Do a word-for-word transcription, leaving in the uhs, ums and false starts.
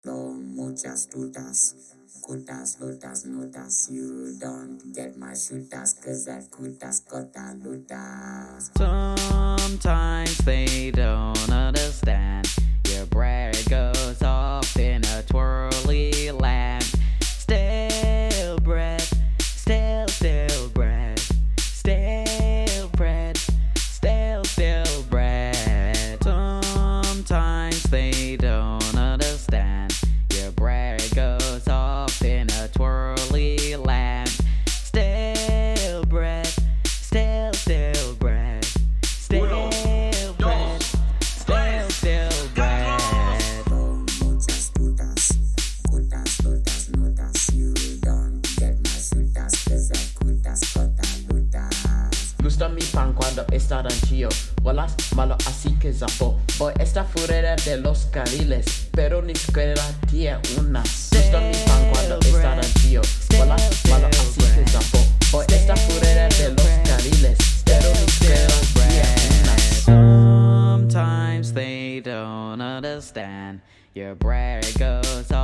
No muchas dudas, cutas, lotas, notas. You don't get my shooters, cause that cutas cota lutas. Sometimes they don't understand. Your bread goes off in a twirly land. Stale bread, stale, stale bread. Stale bread, stale, stale bread. Sometimes they don't understand. Your bread goes off in a twirly land. Stale bread, stale, stale bread. Stale bread, stale, stale bread. No muchas dudas, cutas, lotas, notas. You don't get my shooters, cause that cutas cota lutas. Gusta mi pan cuando está ranchillo, bolas malo así que zapo. Voy esta furera de los carriles, pero ni siquiera tiene unas. Gusta mi pan cuando está ranchillo, bolas malo así que zapo. Voy esta furera de los carriles, pero ni siquiera tiene unas. Sometimes they don't understand. Your bread goes